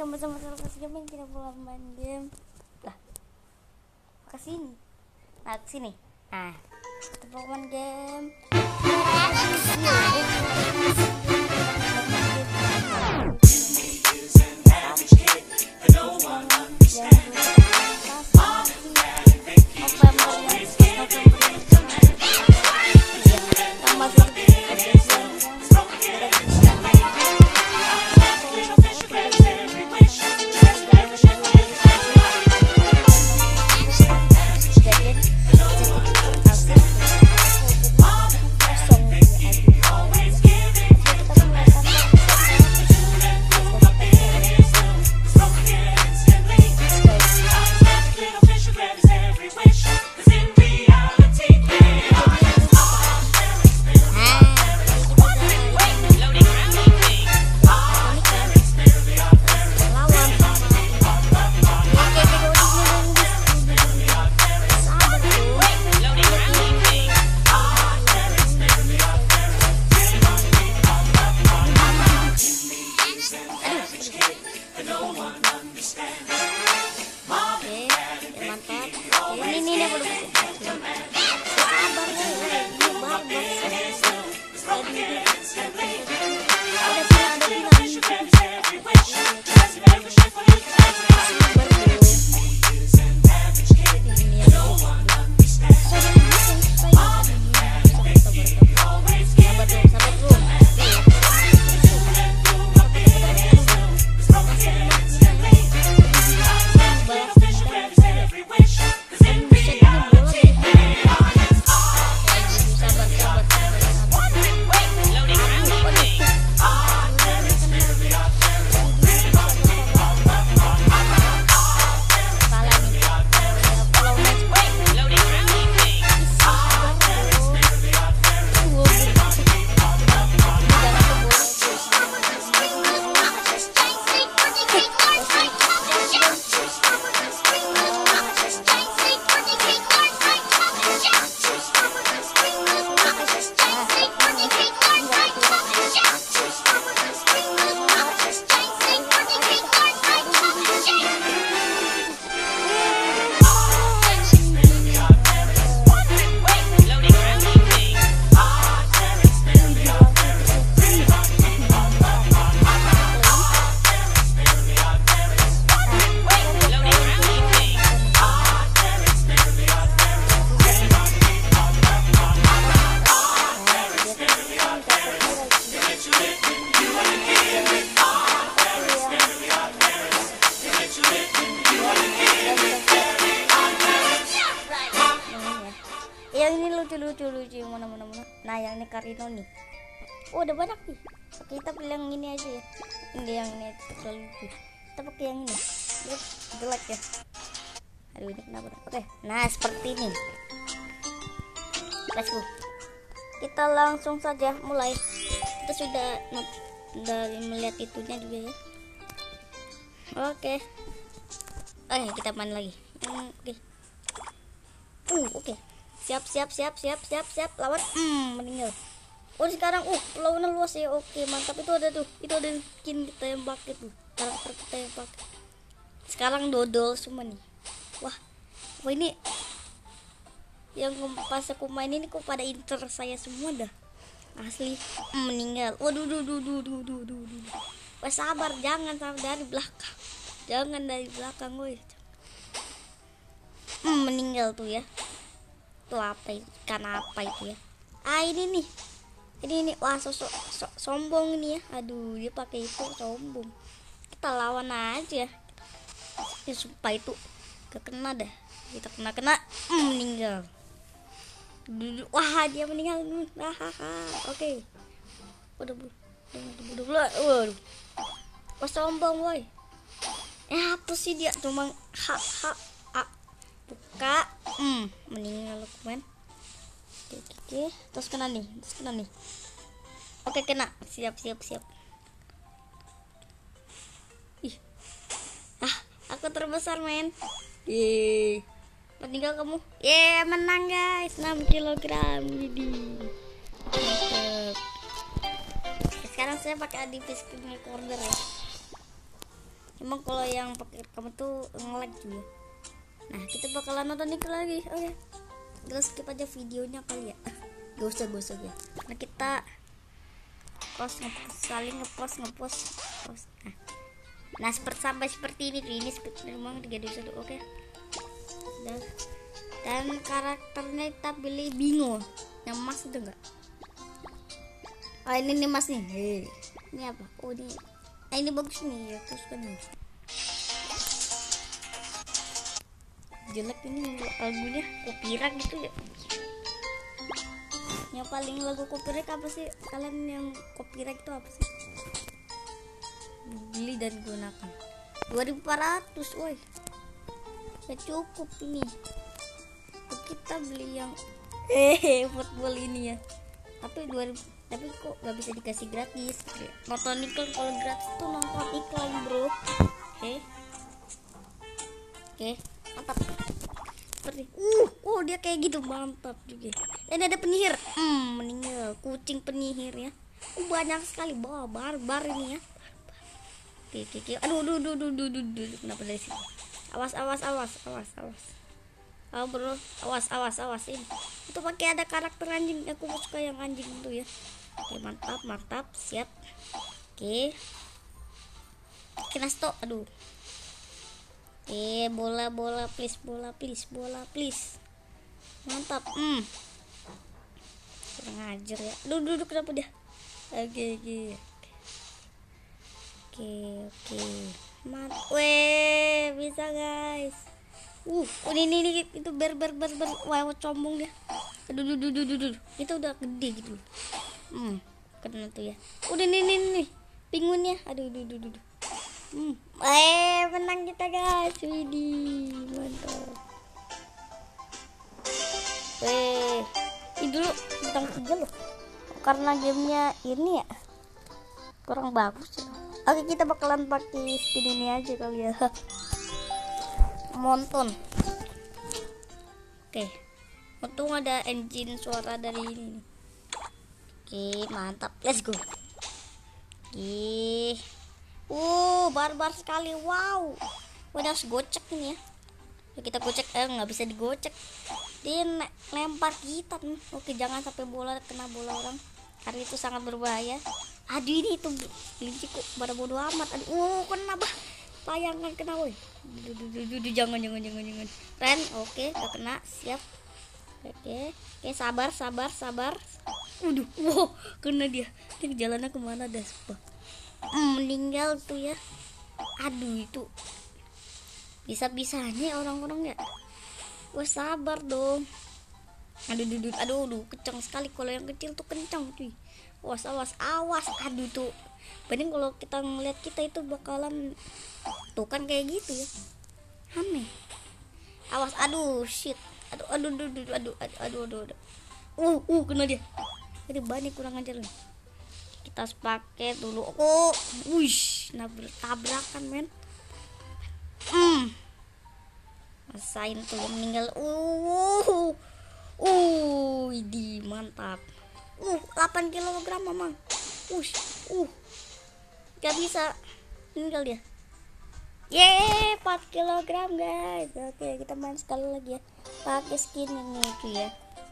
Kembali sama Sarkas Gaming, kita pulang main game. Lah, ke sini. Nah, ke sini. Nah, kita pulang main game. Yang ini lucu yang mana. Nah, yang ini Karino nih. Oh, udah banyak nih. Oke, kita pilih yang ini aja ya. Ini yang ini terlalu lucu. Kita pakai yang ini. Jelek ya. Aduh, ini kenapa? Oke, nah seperti ini. Let's go. Kita langsung saja mulai. Kita sudah melihat itunya juga ya. Oke. Kita main lagi. Oke. Oke. Siap. Lawan meninggal. Oh, sekarang lawannya luas ya. Oke, mantap. Itu ada skin ditembak itu. Karakter ditembak. Sekarang dodol semua nih. Wah, ini yang pas aku main ini kok pada inter saya semua dah. Asli meninggal. Waduh. Wah, sabar, jangan dari belakang. Jangan dari belakang, woi. Meninggal tuh ya. Tuh apa itu? Ikan apa itu ya? Ini nih. Ini wah, sombong ini ya. Aduh, dia pakai itu sombong. Kita lawan aja. Ya sumpah itu gak kena dah. Kita kena meninggal. Wah, dia meninggal. Oke. Waduh. Wah, sombong woi. Apa sih dia cuma buka meninggal men. Oke. Terus kena nih. Oke, kena. Siap. Ih. Aku terbesar men. Meninggal kamu. Menang guys. 6 kg. Widih. Mantap. Sekarang saya pakai Adipis recorder ya. Emang kalau yang pakai rekaman tuh nge-lag juga. Nah, kita bakalan nonton ini lagi. Oke. Terus skip aja videonya kali ya. Gak usah ya. Nah, kita saling ngepost. Nah, sampai seperti ini seperti memang 3 2 1. Oke. Dan karakternya kita pilih bingo. Yang mas itu enggak? Oh, ini mas nih. Ini apa? Oh, ini bagus nih ya, terus kan jelek ini lagunya copyright gitu ya. Yang paling lagu copyright apa sih? Kalian yang copyright itu apa sih? Beli dan gunakan 2400, woi. Ya cukup ini. Kita beli yang football ini ya. Tapi kok gak bisa dikasih gratis. Nonton iklan, kalau gratis tuh nonton iklan, bro. Oke, mantap. Seperti dia kayak gitu, mantap juga. Ini ada penyihir. Meninggal kucing penyihir ya. Banyak sekali barbar ini ya. Oke. Aduh. Kenapa dari sini? Awas. Oh, bro, awas ini. Itu pakai ada karakter anjing. Aku suka yang anjing itu ya. Oke, mantap, siap. Oke. Nasto, aduh. Bola please. Mantap. Kurang ajar ya. Duduk kenapa dia? Oke. Mantap. Weh, bisa guys. Ini itu ber. Wah, combong dia. Aduh. Itu udah gede gitu. Kena tuh ya. Udah nih. Pinguinnya. Aduh. Menang kita guys. Widih, mantap. Ini dulu bintang 3 loh. Karena gamenya ini ya kurang bagus ya. Oke, kita bakalan pakai skin ini aja kali ya. Monton. Oke. Untung ada engine suara dari ini. Oke, mantap. Let's go. Oke. Barbar sekali. Wow. Udah harus gocek ini ya. Kita gocek, nggak bisa digocek. Dia lempar kita. Oke, jangan sampai kena bola orang. Karena itu sangat berbahaya. Aduh, ini itu kelinci kok pada bodo amat. Aduh, kena bah. Layangan kena, woi. Jangan. Ren, oke, udah kena, siap. Oke, sabar. Kena dia. Ini jalannya kemana dah? Meninggal tuh ya. Aduh, itu bisa-bisanya orang-orang ya. Sabar dong. Aduh, kencang sekali. Kalau yang kecil tuh kencang cuy. Awas. Aduh tuh. Banding kalau kita ngeliat kita itu bakalan tuh kan kayak gitu ya. Aneh. Awas, aduh, shit. Aduh. Kena dia. Jadi banyak kurang ajar nih. Kita harus pakai dulu. Tabrakan men. Rasain tuh yang meninggal. Ini mantap. 8 kg memang. Gak bisa. Meninggal dia. 4 kg guys. Oke, kita main sekali lagi ya. Pakai skin ini itu ya.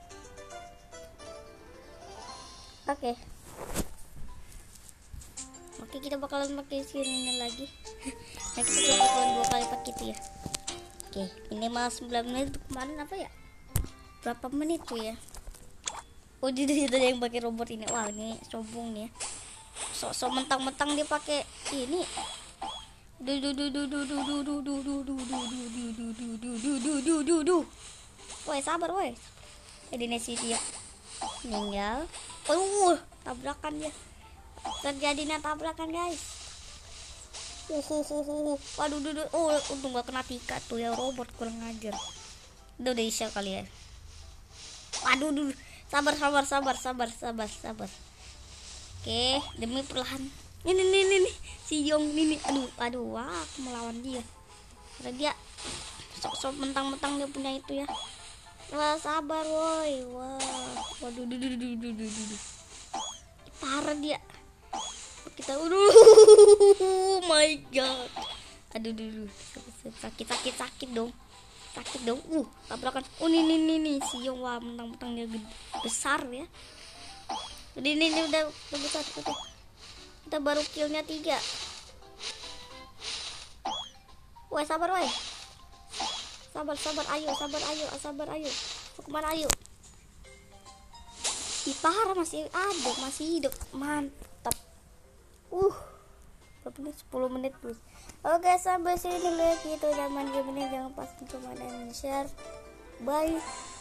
Oke, kita bakalan pakai skin ini lagi. Nah, kita bakalan 2 kali pakai itu ya. Oke, ini malah 9 menit. Itu kemarin apa ya? Berapa menit tuh ya? Jadi ada yang pakai robot ini. Wah, ini sombong nih ya. Sok mentang-mentang dia pakai ini. Woi, sabar woi. Nasi dia meninggal. Tabrakan dia. Terjadinya tabrakan guys. Waduh. Untung gak kena tika tuh ya, robot kurang ajar. Udah isya kali ya. Waduh. Sabar. Oke, demi perlahan. Ini si Yong ini. Aduh, wah, aku melawan dia. Karena dia sok mentang-mentang dia punya itu ya. Wah, sabar woi. Waduh. Parah dia. Kita my god. Aduh, sakit dong. Tabrakan. Oh, nih Sion, wah, mentang-mentang dia besar ya. Ini udah besar. Kita baru killnya 3. Woi, sabar woi. Sabar, ayo. Kemana ayo? Parah, masih ada, masih hidup. Mantap. 10 menit plus. Oke, sampai sini dulu ya gitu. Jangan game ini, jangan lupa like dan share. Bye.